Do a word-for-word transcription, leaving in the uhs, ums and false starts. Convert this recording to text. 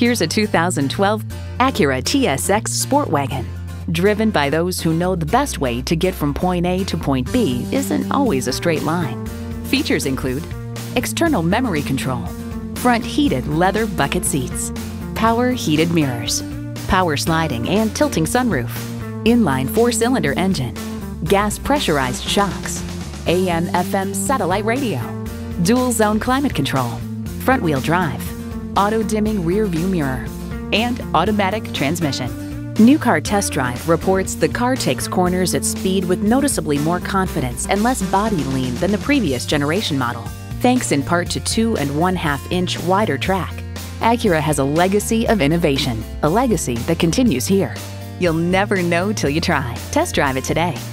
Here's a two thousand twelve Acura T S X Sport Wagon. Driven by those who know the best way to get from point A to point B isn't always a straight line. Features include external memory control, front heated leather bucket seats, power heated mirrors, power sliding and tilting sunroof, inline four-cylinder engine, gas pressurized shocks, A M F M satellite radio, dual zone climate control, front wheel drive, auto dimming rear view mirror, and automatic transmission. New Car Test Drive reports the car takes corners at speed with noticeably more confidence and less body lean than the previous generation model, thanks in part to two and one half inch wider track. Acura has a legacy of innovation, a legacy that continues here. You'll never know till you try. Test drive it today.